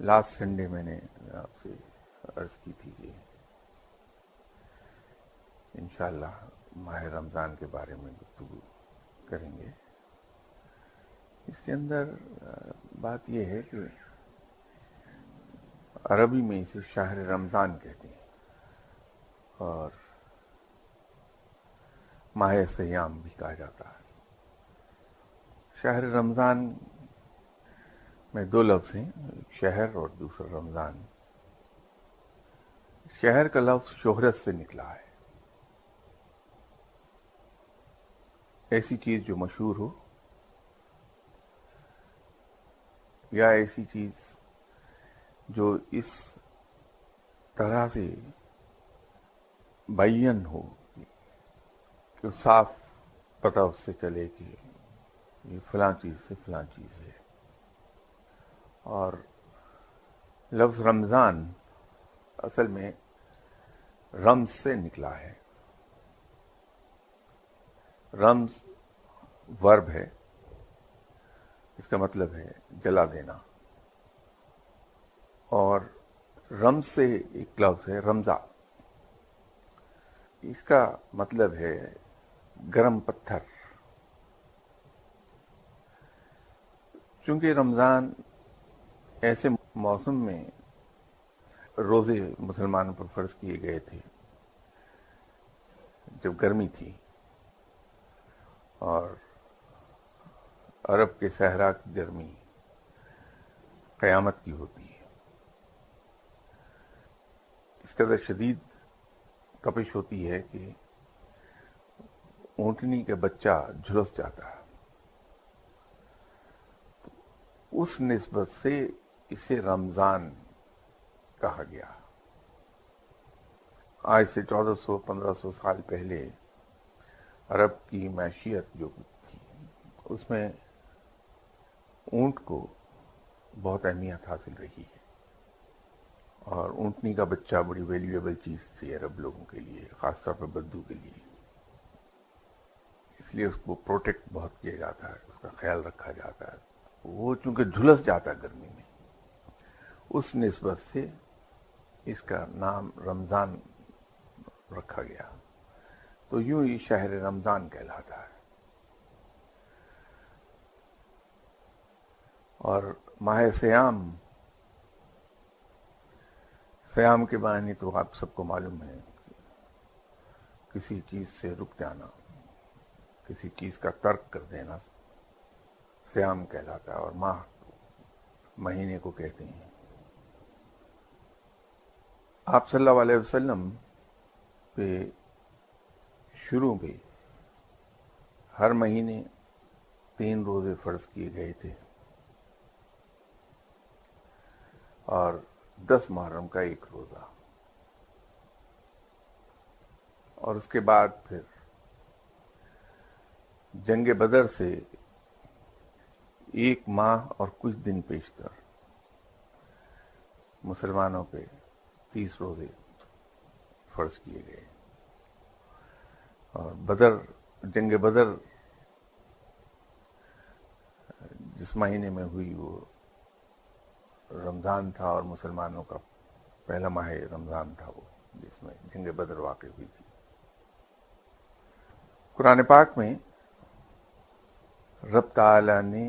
Last Sunday میں نے آپ سے عرض کی تھی کہ انشاءاللہ ماہ رمضان کے بارے میں گفتگو کریں گے. اس کے اندر بات یہ ہے کہ عربی میں اسے شہر رمضان کہتے ہیں اور ماہ سیام بھی کہا جاتا ہے. شہر رمضان میں دو لفظ ہیں، ایک شہر اور دوسرا رمضان. شہر کا لفظ شہرت سے نکلا ہے، ایسی چیز جو مشہور ہو یا ایسی چیز جو اس طرح سے بیان ہو کہ صاف پتہ اس سے چلے کہ یہ فلاں چیز سے فلاں چیز ہے. اور لفظ رمضان اصل میں رمز سے نکلا ہے. رمز ورب ہے، اس کا مطلب ہے جلا دینا. اور رمز سے ایک لفظ ہے رمزہ، اس کا مطلب ہے گرم پتھر. چونکہ رمضان ایسے موسم میں روزے مسلمانوں پر فرض کیے گئے تھے جب گرمی تھی اور عرب کے صحرا کی گرمی قیامت کی ہوتی ہے. اس قدر شدید تپش ہوتی ہے کہ اونٹنی کا بچہ جھلس جاتا ہے. اس نسبت سے اسے رمضان کہا گیا. آج سے 1400-1500 سال پہلے عرب کی معیشت جو تھی اس میں اونٹ کو بہت اہمیت حاصل رہی ہے اور اونٹنی کا بچہ بڑی ویلیویبل چیز تھی عرب لوگوں کے لیے، خاص طور پر بدو کے لیے. اس لیے اس کو پروٹیکٹ بہت کیا جاتا ہے، اس کا خیال رکھا جاتا ہے. وہ چونکہ جھلس جاتا ہے گرمی میں، اس نسبت سے اس کا نام رمضان رکھا گیا. تو یوں ہی شہر رمضان کہلاتا ہے. اور ماہ سیام، سیام کے معنی تو آپ سب کو معلوم ہے، کسی چیز سے رک جانا، کسی چیز کا ترک کر دینا سیام کہلاتا ہے. اور ماہ مہینے کو کہتے ہیں. آپ صلی اللہ علیہ وسلم پہ شروع میں ہر مہینے 3 روزے فرض کیے گئے تھے اور 10 محرم کا 1 روزہ. اور اس کے بعد پھر جنگ بدر سے 1 ماہ اور کچھ دن پیشتر مسلمانوں پہ 30 روزے فرض کیے گئے. اور جنگ بدر جس مہینے میں ہوئی وہ رمضان تھا اور مسلمانوں کا پہلا ماہ رمضان تھا وہ جس میں جنگ بدر واقع ہوئی تھی. قرآن پاک میں رب تعالی نے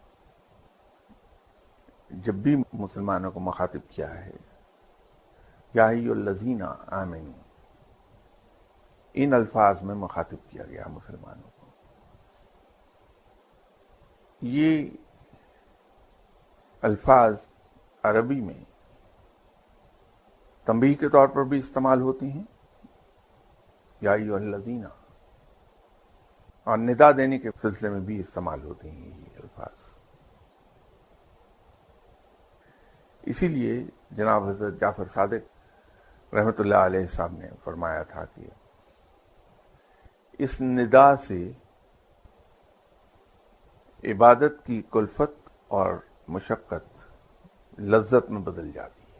جب بھی مسلمانوں کو مخاطب کیا ہے، یا ایھا الذین آمنوا، ان الفاظ میں مخاطب کیا گیا مسلمانوں کو. یہ الفاظ عربی میں تنبیہ کے طور پر بھی استعمال ہوتی ہیں، یا ایھا الذین، اور ندا دینے کے سلسلے میں بھی استعمال ہوتے ہیں یہ الفاظ. اسی لیے جناب حضرت جعفر صادق رحمۃ اللہ علیہ صاحب نے فرمایا تھا کہ اس ندا سے عبادت کی کلفت اور مشقت لذت میں بدل جاتی ہے.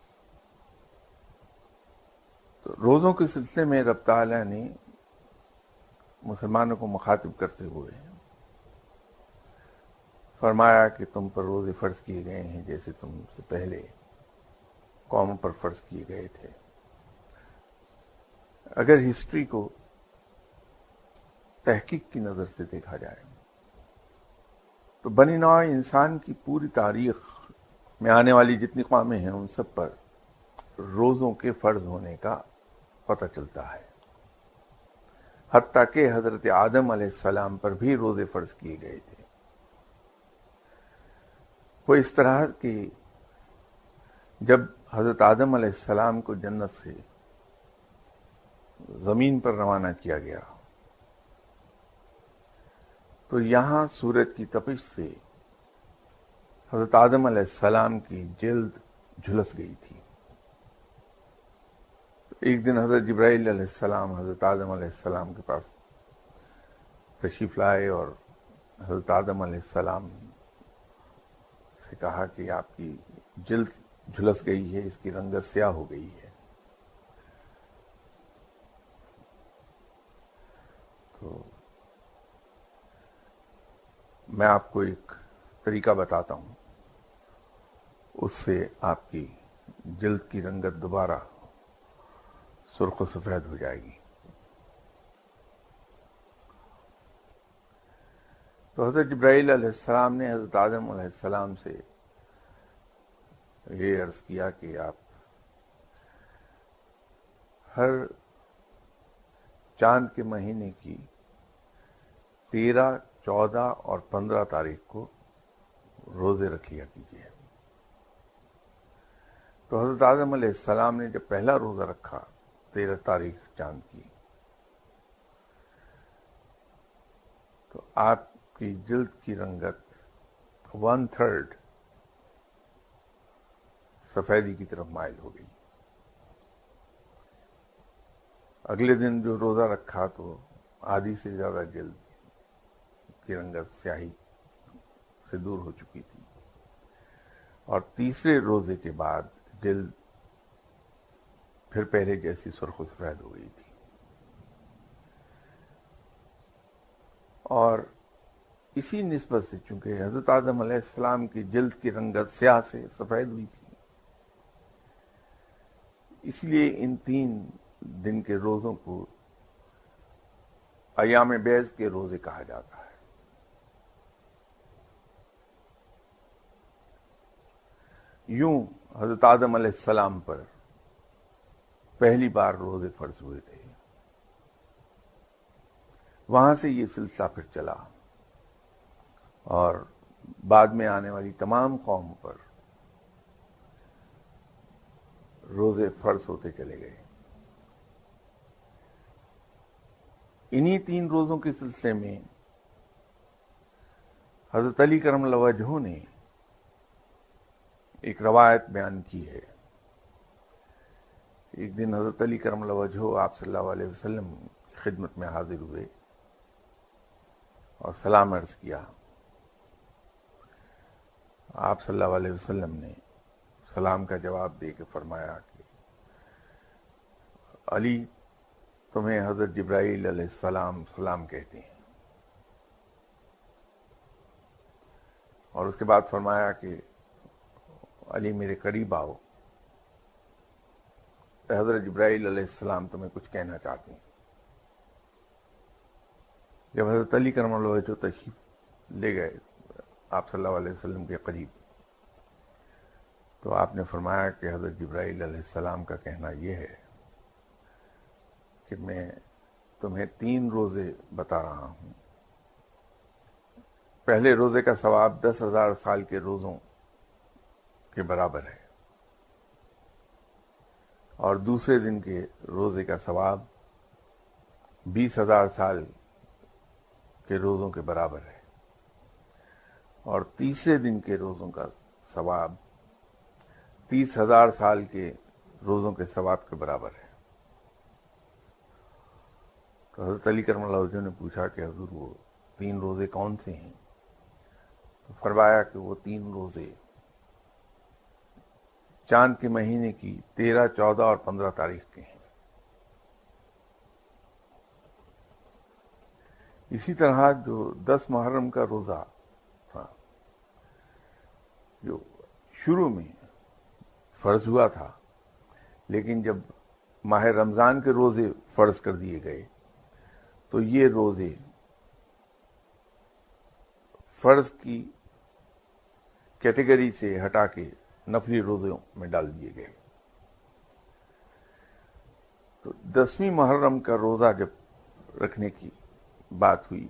تو روزوں کے سلسلے میں رب تعالیٰ نے مسلمانوں کو مخاطب کرتے ہوئے فرمایا کہ تم پر روزے فرض کیے گئے ہیں جیسے تم سے پہلے قوموں پر فرض کیے گئے تھے۔ اگر ہسٹری کو تحقیق کی نظر سے دیکھا جائے تو بنی نوع انسان کی پوری تاریخ میں آنے والی جتنی قومیں ہیں ان سب پر روزوں کے فرض ہونے کا پتہ چلتا ہے، حتیٰ کہ حضرت آدم علیہ السلام پر بھی روزے فرض کیے گئے تھے۔ وہ اس طرح کہ جب حضرت آدم علیہ السلام کو جنت سے زمین پر روانہ کیا گیا تو یہاں سورج کی تپش سے حضرت آدم علیہ السلام کی جلد جھلس گئی تھی۔ ایک دن حضرت جبرائیل علیہ السلام حضرت آدم علیہ السلام کے پاس تشریف لائے اور حضرت آدم علیہ السلام سے کہا کہ آپ کی جلد جھلس گئی ہے، اس کی رنگت سیاہ ہو گئی ہے۔ تو میں آپ کو ایک طریقہ بتاتا ہوں، اس سے آپ کی جلد کی رنگت دوبارہ سرخ و سفید ہو جائے گی۔ تو حضرت جبرائیل علیہ السلام نے حضرت آدم علیہ السلام سے یہ عرض کیا کہ آپ ہر چاند کے مہینے کی 13، 14 اور 15 تاریخ کو روزے رکھ لیا کیجیے۔ تو حضرت آدم علیہ السلام نے جب پہلا روزہ رکھا 13 تاریخ چاند کی تو آپ کی جلد کی رنگت 1/3 سفیدی کی طرف مائل ہو گئی۔ اگلے دن جو روزہ رکھا تو آدھی سے زیادہ جلد کی رنگت سیاہی سے دور ہو چکی تھی، اور تیسرے روزے کے بعد جلد پھر پہلے جیسی سرخ و سفید ہو گئی تھی۔ اور اسی نسبت سے چونکہ حضرت آدم علیہ السلام کی جلد کی رنگت سیاہ سے سفید ہوئی تھی، اس لیے ان 3 دن کے روزوں کو ایام بیض کے روزے کہا جاتا ہے۔ یوں حضرت آدم علیہ السلام پر پہلی بار روزے فرض ہوئے تھے، وہاں سے یہ سلسلہ پھر چلا اور بعد میں آنے والی تمام قوموں پر روزے فرض ہوتے چلے گئے۔ انہی 3 روزوں کے سلسلے میں حضرت علی کرم اللہ وجہہ نے ایک روایت بیان کی ہے۔ ایک دن حضرت علی کرم اللہ وجہہ آپ صلی اللہ علیہ وسلم کی خدمت میں حاضر ہوئے اور سلام عرض کیا۔ آپ صلی اللہ علیہ وسلم نے سلام کا جواب دے کے فرمایا کہ علی، تمہیں حضرت جبرائیل علیہ السلام سلام کہتے ہیں۔ اور اس کے بعد فرمایا کہ علی میرے قریب آؤ، حضرت جبرائیل علیہ السلام تمہیں کچھ کہنا چاہتے ہیں۔ جب حضرت علی کرم اللہ وجہہ تشریف لے گئے آپ صلی اللہ علیہ وسلم کے قریب تو آپ نے فرمایا کہ حضرت جبرائیل علیہ السلام کا کہنا یہ ہے کہ میں تمہیں 3 روزے بتا رہا ہوں۔ پہلے روزے کا ثواب 10,000 سال کے روزوں کے برابر ہے، اور دوسرے دن کے روزے کا ثواب 20,000 سال کے روزوں کے برابر ہے، اور تیسرے دن کے روزوں کا ثواب 30,000 سال کے روزوں کے ثواب کے برابر ہے۔ تو حضرت علی کرم اللہ وجہہ نے پوچھا کہ حضور وہ 3 روزے کون سے ہیں؟ تو فرمایا کہ وہ 3 روزے چاند کے مہینے کی 13، 14 اور 15 تاریخ کے ہیں۔ اسی طرح جو 10 محرم کا روزہ تھا شروع میں فرض ہوا تھا، لیکن جب ماہ رمضان کے روزے فرض کر دیے گئے تو یہ روزے فرض کی کیٹیگری سے ہٹا کے نفلی روزوں میں ڈال دیے گئے۔ تو 10ویں محرم کا روزہ جب رکھنے کی بات ہوئی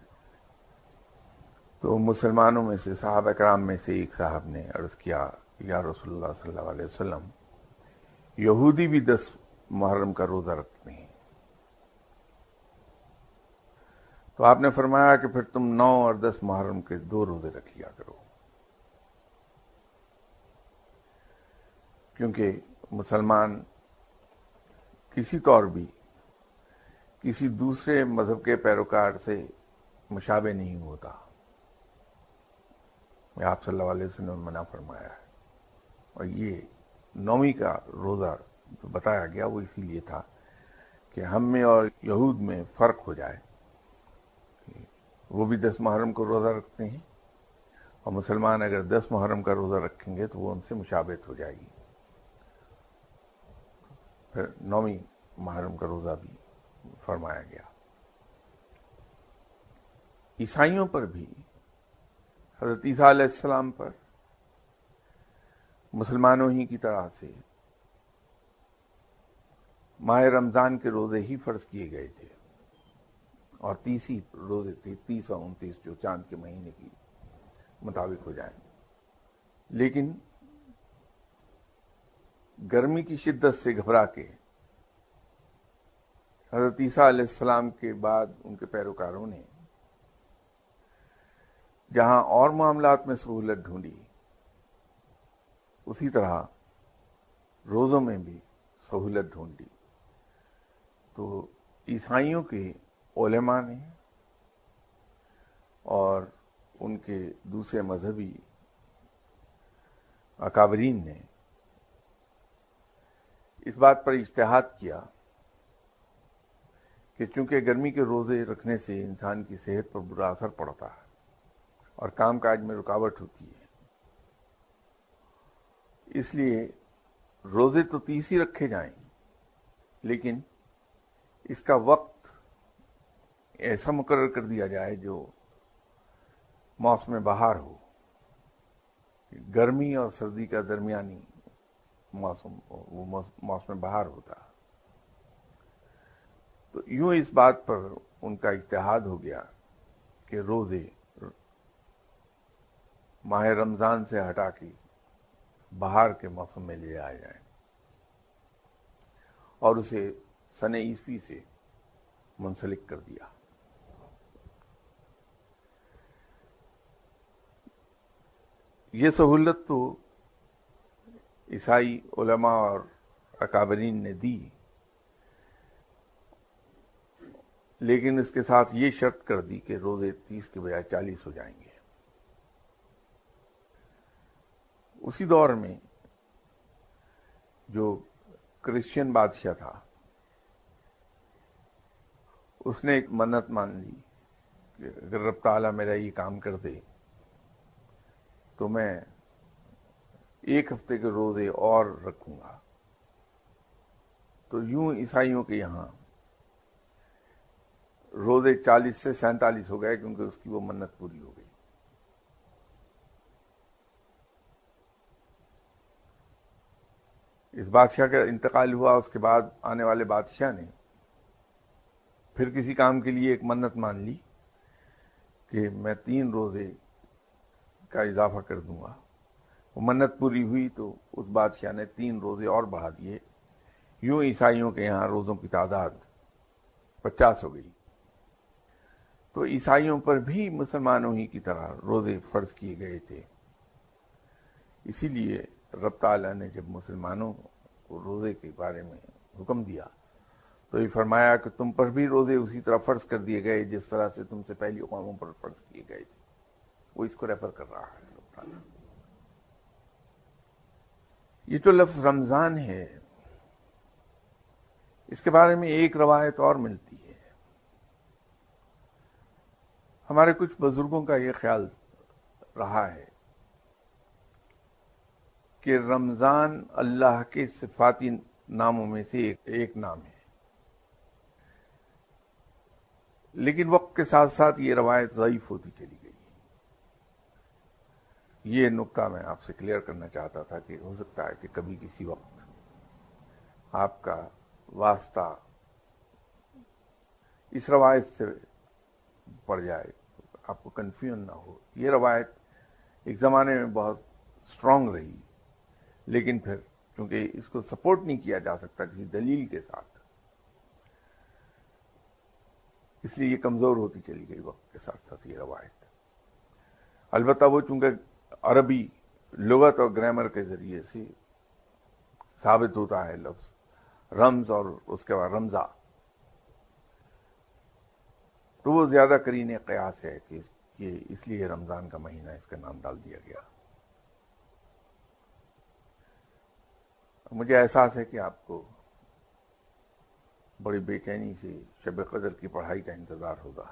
تو مسلمانوں میں سے صحابہ کرام میں سے ایک صاحب نے عرض کیا، یا رسول اللہ صلی اللہ علیہ وسلم، یہودی بھی 10 محرم کا روزہ رکھتے ہیں۔ تو آپ نے فرمایا کہ پھر تم 9 اور 10 محرم کے 2 روزے رکھ لیا کرو، کیونکہ مسلمان کسی طور بھی کسی دوسرے مذہب کے پیروکار سے مشابہ نہیں ہوتا۔ میں آپ صلی اللہ علیہ وسلم نے منع فرمایا ہے، اور یہ 9ویں کا روزہ جو بتایا گیا وہ اسی لیے تھا کہ ہم میں اور یہود میں فرق ہو جائے، وہ بھی 10 محرم کو روزہ رکھتے ہیں اور مسلمان اگر 10 محرم کا روزہ رکھیں گے تو وہ ان سے مشابہت ہو جائے گی۔ پھر 9ویں محرم کا روزہ بھی فرمایا گیا۔ عیسائیوں پر بھی حضرت عیسیٰ علیہ السلام پر مسلمانوں ہی کی طرح سے ماہ رمضان کے روزے ہی فرض کیے گئے تھے، اور 30 ہی روزے تھے، 30 اور 29 جو چاند کے مہینے کی مطابق ہو جائیں۔ لیکن گرمی کی شدت سے گھبرا کے حضرت عیسیٰ علیہ السلام کے بعد ان کے پیروکاروں نے جہاں اور معاملات میں سہولت ڈھونڈی، اسی طرح روزوں میں بھی سہولت ڈھونڈی۔ تو عیسائیوں کے علماء نے اور ان کے دوسرے مذہبی اکابرین نے اس بات پر اجتہاد کیا کہ چونکہ گرمی کے روزے رکھنے سے انسان کی صحت پر برا اثر پڑتا ہے اور کام کاج میں رکاوٹ ہوتی ہے، اس لیے روزے تو 30 ہی رکھے جائیں، لیکن اس کا وقت ایسا مقرر کر دیا جائے جو موسم بہار ہو، گرمی اور سردی کا درمیانی موسم، وہ موسم بہار ہوتا۔ تو یوں اس بات پر ان کا اجتہاد ہو گیا کہ روزے ماہ رمضان سے ہٹا کے بہار کے موسم میں لے آئے جائیں اور اسے سن عیسوی سے منسلک کر دیا۔ یہ سہولت تو عیسائی علماء اور اکابرین نے دی، لیکن اس کے ساتھ یہ شرط کر دی کہ روزے 30 کے بجائے 40 ہو جائیں گے۔ اسی دور میں جو کرسچین بادشاہ تھا، اس نے ایک منت مان لی کہ اگر رب تعالیٰ میرا یہ کام کر دے تو میں 1 ہفتے کے روزے اور رکھوں گا۔ تو یوں عیسائیوں کے یہاں روزے 40 سے 47 ہو گئے، کیونکہ اس کی وہ منت پوری ہو گئی۔ اس بادشاہ کا انتقال ہوا، اس کے بعد آنے والے بادشاہ نے پھر کسی کام کے لیے ایک منت مان لی کہ میں 3 روزے کا اضافہ کر دوں گا۔ وہ منت پوری ہوئی تو اس بادشاہ نے 3 روزے اور بڑھا دیے۔ یوں عیسائیوں کے یہاں روزوں کی تعداد 50 ہو گئی۔ تو عیسائیوں پر بھی مسلمانوں ہی کی طرح روزے فرض کیے گئے تھے۔ اسی لیے رب تعالیٰ نے جب مسلمانوں کو روزے کے بارے میں حکم دیا تو یہ فرمایا کہ تم پر بھی روزے اسی طرح فرض کر دیے گئے جس طرح سے تم سے پہلی اقواموں پر فرض کیے گئے تھے۔ وہ اس کو ریفر کر رہا ہے رب تعالیٰ۔ یہ جو لفظ رمضان ہے، اس کے بارے میں ایک روایت اور ملتی ہے۔ ہمارے کچھ بزرگوں کا یہ خیال رہا ہے کہ رمضان اللہ کے صفاتی ناموں میں سے ایک نام ہے، لیکن وقت کے ساتھ ساتھ یہ روایت ضعیف ہوتی چلی گئی۔ یہ نقطہ میں آپ سے کلیئر کرنا چاہتا تھا کہ ہو سکتا ہے کہ کبھی کسی وقت آپ کا واسطہ اس روایت سے پڑ جائے، آپ کو کنفیوژن نہ ہو۔ یہ روایت ایک زمانے میں بہت اسٹرانگ رہی، لیکن پھر چونکہ اس کو سپورٹ نہیں کیا جا سکتا کسی دلیل کے ساتھ، اس لیے یہ کمزور ہوتی چلی گئی وقت کے ساتھ ساتھ یہ روایت۔ البتہ وہ چونکہ عربی لغت اور گرامر کے ذریعے سے ثابت ہوتا ہے لفظ رمز اور اس کے بعد رمزہ، تو وہ زیادہ قرین قیاس ہے کہ اس لیے رمضان کا مہینہ اس کا نام ڈال دیا گیا۔ مجھے احساس ہے کہ آپ کو بڑی بے چینی سے شب قدر کی پڑھائی کا انتظار ہوگا،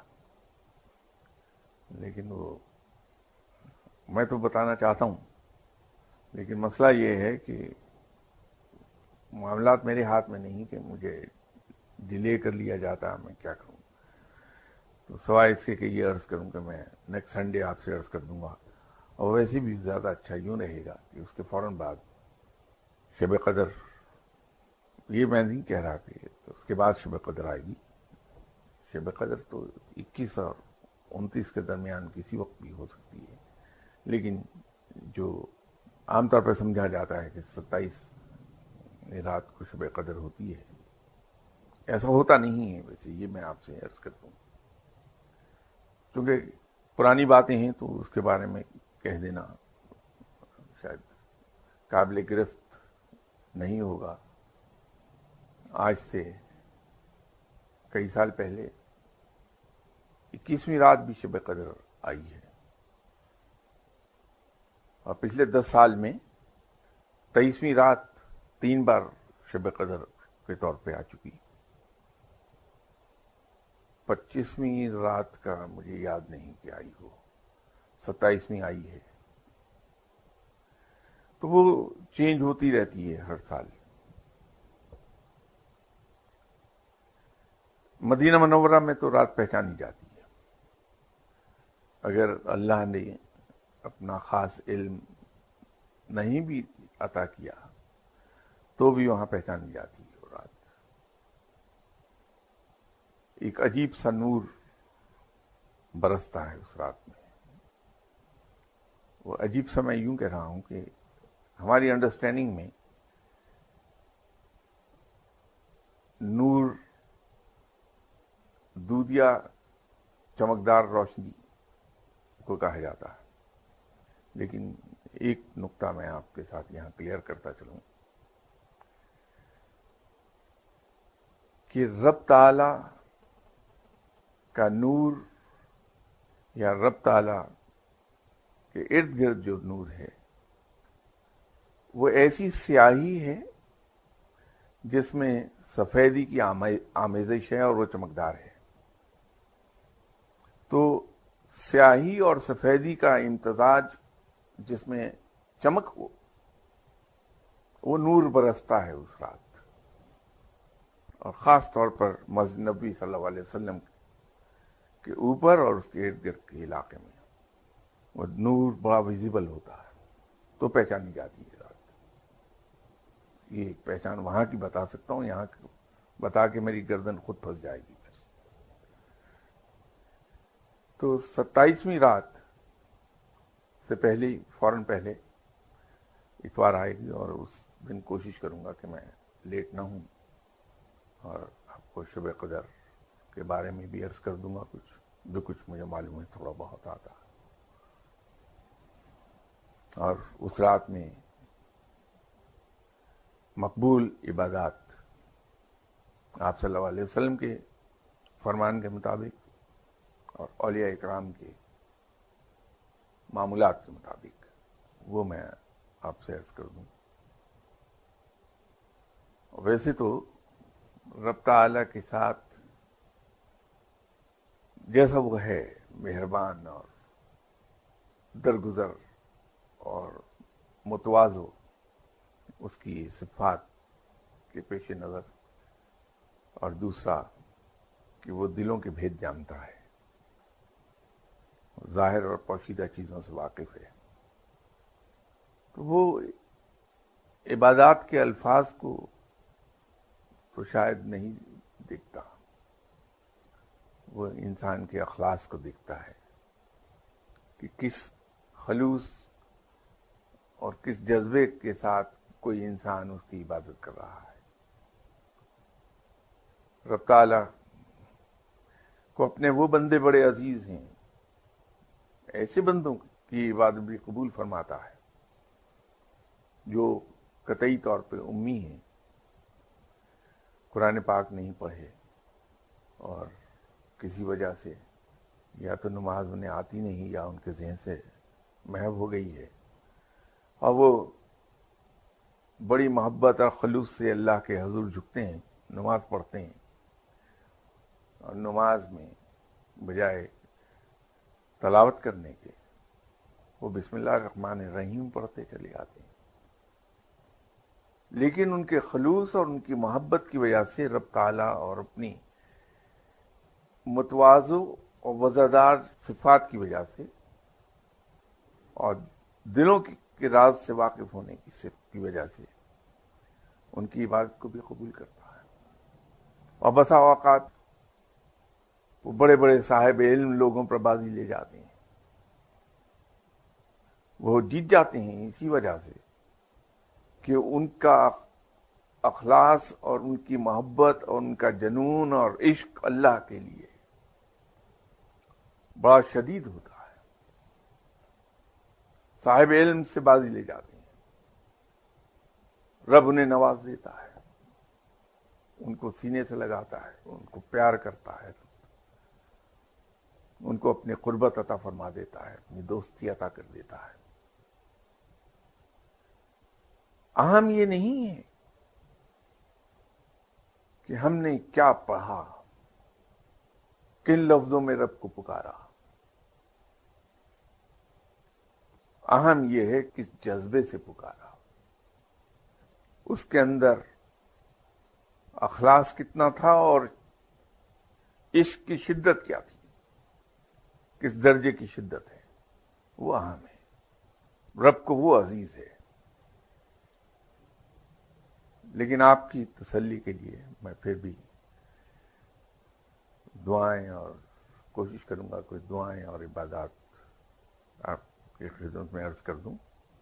لیکن وہ میں تو بتانا چاہتا ہوں، لیکن مسئلہ یہ ہے کہ معاملات میرے ہاتھ میں نہیں کہ مجھے ڈیلے کر لیا جاتا، میں کیا کروں؟ تو سوائے اس کے کہ یہ عرض کروں کہ میں نیکسٹ سنڈے آپ سے عرض کر دوں گا، اور ویسے بھی زیادہ اچھا یوں رہے گا کہ اس کے فوراً بعد شب قدر، یہ میں نہیں کہہ رہا کہ اس کے بعد شب قدر آئے گی، شب قدر تو 21 اور 29 کے درمیان کسی وقت بھی ہو سکتی ہے، لیکن جو عام طور پہ سمجھا جاتا ہے کہ 27 رات کو شب قدر ہوتی ہے، ایسا ہوتا نہیں ہے۔ ویسے یہ میں آپ سے عرض کرتا ہوں، چونکہ پرانی باتیں ہیں تو اس کے بارے میں کہہ دینا شاید قابل گرفت نہیں ہوگا۔ آج سے کئی سال پہلے 21ویں رات بھی شب قدر آئی ہے، اور پچھلے 10 سال میں 23ویں رات 3 بار شب قدر کے طور پہ آ چکی۔ 25ویں رات کا مجھے یاد نہیں کہ آئی ہو، 27ویں آئی ہے، تو وہ چینج ہوتی رہتی ہے ہر سال۔ مدینہ منورہ میں تو رات پہچانی جاتی ہے، اگر اللہ نے اپنا خاص علم نہیں بھی عطا کیا تو بھی وہاں پہچانی جاتی ہے وہ رات۔ ایک عجیب سا نور برستا ہے اس رات میں۔ وہ عجیب سا میں یوں کہہ رہا ہوں کہ ہماری انڈرسٹینڈنگ میں نور دودیا چمکدار روشنی کو کہا جاتا ہے، لیکن ایک نقطہ میں آپ کے ساتھ یہاں کلیئر کرتا چلوں کہ رب تعالی کا نور یا رب تعالی کے ارد گرد جو نور ہے وہ ایسی سیاہی ہے جس میں سفیدی کی آمیزش ہے اور وہ چمکدار ہے۔ تو سیاہی اور سفیدی کا امتزاج جس میں چمک ہو، وہ نور برستا ہے اس رات، اور خاص طور پر مسجد نبوی صلی اللہ علیہ وسلم کے اوپر اور اس کے ارد گرد کے علاقے میں وہ نور بڑا ویزیبل ہوتا ہے، تو پہچانی جاتی ہے رات۔ یہ ایک پہچان وہاں کی بتا سکتا ہوں، یہاں بتا کے میری گردن خود پھنس جائے گی۔ تو 27ویں رات سے پہلے فوراً پہلے اتوار آئے گی، اور اس دن کوشش کروں گا کہ میں لیٹ نہ ہوں، اور آپ کو شب قدر کے بارے میں بھی عرض کر دوں گا جو کچھ مجھے معلوم ہے، تھوڑا بہت آتا۔ اور اس رات میں مقبول عبادات آپ صلی اللہ علیہ وسلم کے فرمان کے مطابق اور اولیاء اکرام کے معمولات کے مطابق وہ میں آپ سے عرض کر دوں۔ ویسے تو رب تعالیٰ کے ساتھ جیسا وہ ہے مہربان اور درگزر اور متواضع، اس کی صفات کے پیش نظر، اور دوسرا کہ وہ دلوں کے بھید جانتا ہے، ظاہر اور پوشیدہ چیزوں سے واقف ہے. تو وہ عبادات کے الفاظ کو تو شاید نہیں دیکھتا، وہ انسان کے اخلاص کو دیکھتا ہے کہ کس خلوص اور کس جذبے کے ساتھ کوئی انسان اس کی عبادت کر رہا ہے. رب تعالی کو اپنے وہ بندے بڑے عزیز ہیں، ایسے بندوں کی عبادت بھی قبول فرماتا ہے جو قطعی طور پہ امی ہیں، قرآن پاک نہیں پڑھے اور کسی وجہ سے یا تو نماز انہیں آتی نہیں یا ان کے ذہن سے محو ہو گئی ہے، اور وہ بڑی محبت اور خلوص سے اللہ کے حضور جھکتے ہیں، نماز پڑھتے ہیں، اور نماز میں بجائے تلاوت کرنے کے وہ بسم اللہ الرحمن الرحیم پڑھتے چلے آتے ہیں. لیکن ان کے خلوص اور ان کی محبت کی وجہ سے رب تعالی اور اپنی متواضع اور وزادار صفات کی وجہ سے اور دلوں کے راز سے واقف ہونے کی وجہ سے ان کی عبادت کو بھی قبول کرتا ہے. اور بسا اوقات وہ بڑے بڑے صاحب علم لوگوں پر بازی لے جاتے ہیں، وہ جیت جاتے ہیں اسی وجہ سے کہ ان کا اخلاص اور ان کی محبت اور ان کا جنون اور عشق اللہ کے لیے بڑا شدید ہوتا ہے. صاحب علم سے بازی لے جاتے ہیں، رب انہیں نواز دیتا ہے، ان کو سینے سے لگاتا ہے، ان کو پیار کرتا ہے، ان کو اپنی قربت عطا فرما دیتا ہے، اپنی دوستی عطا کر دیتا ہے. اہم یہ نہیں ہے کہ ہم نے کیا پڑھا، کن لفظوں میں رب کو پکارا، اہم یہ ہے کس جذبے سے پکارا، اس کے اندر اخلاص کتنا تھا اور عشق کی شدت کیا تھی، کس درجے کی شدت ہے، وہ اہم ہے. رب کو وہ عزیز ہے. لیکن آپ کی تسلی کے لیے میں پھر بھی دعائیں اور کوشش کروں گا کوئی دعائیں اور عبادات آپ کی خدمت میں عرض کر دوں.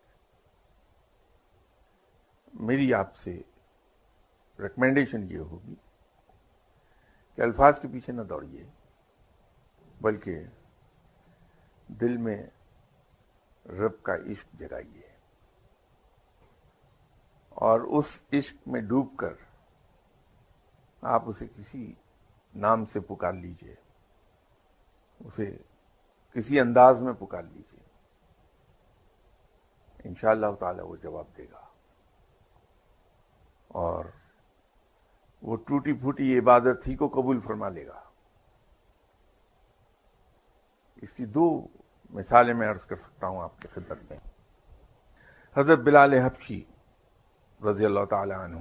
میری آپ سے ریکمینڈیشن یہ ہوگی کہ الفاظ کے پیچھے نہ دوڑیے، بلکہ دل میں رب کا عشق جگائیے اور اس عشق میں ڈوب کر آپ اسے کسی نام سے پکار لیجئے، اسے کسی انداز میں پکار لیجئے، انشاءاللہ تعالی وہ جواب دے گا اور وہ ٹوٹی پھوٹی عبادت ہی کو قبول فرما لے گا. اس کی دو مثالیں میں عرض کر سکتا ہوں آپ کی خدمت میں. حضرت بلال حبشی رضی اللہ تعالی عنہ،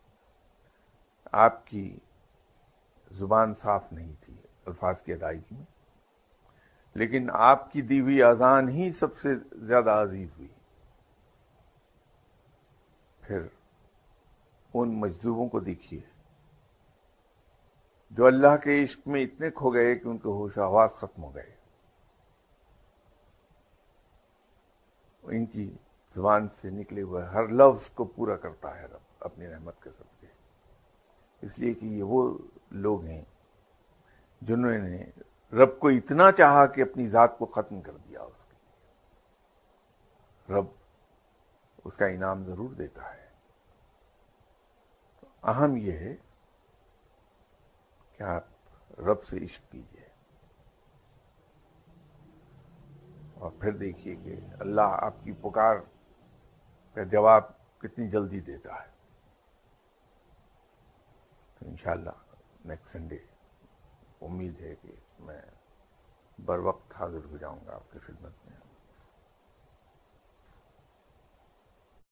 آپ کی زبان صاف نہیں تھی الفاظ کی ادائیگی میں، لیکن آپ کی دی ہوئی اذان ہی سب سے زیادہ عزیز ہوئی. پھر ان مجذوبوں کو دیکھیے جو اللہ کے عشق میں اتنے کھو گئے کہ ان کے ہوش و حواس ختم ہو گئے. ان کی زبان سے نکلے ہوئے ہر لفظ کو پورا کرتا ہے رب اپنی رحمت کے صدقے، اس لیے کہ یہ وہ لوگ ہیں جنہوں نے رب کو اتنا چاہا کہ اپنی ذات کو ختم کر دیا. اس کے رب اس کا انعام ضرور دیتا ہے. تو اہم یہ ہے کہ آپ رب سے عشق کیجیے اور پھر دیکھیے کہ اللہ آپ کی پکار کا جواب کتنی جلدی دیتا ہے. تو انشاءاللہ نیکسٹ سنڈے امید ہے کہ میں بر وقت حاضر ہو جاؤں گا آپ کی خدمت میں.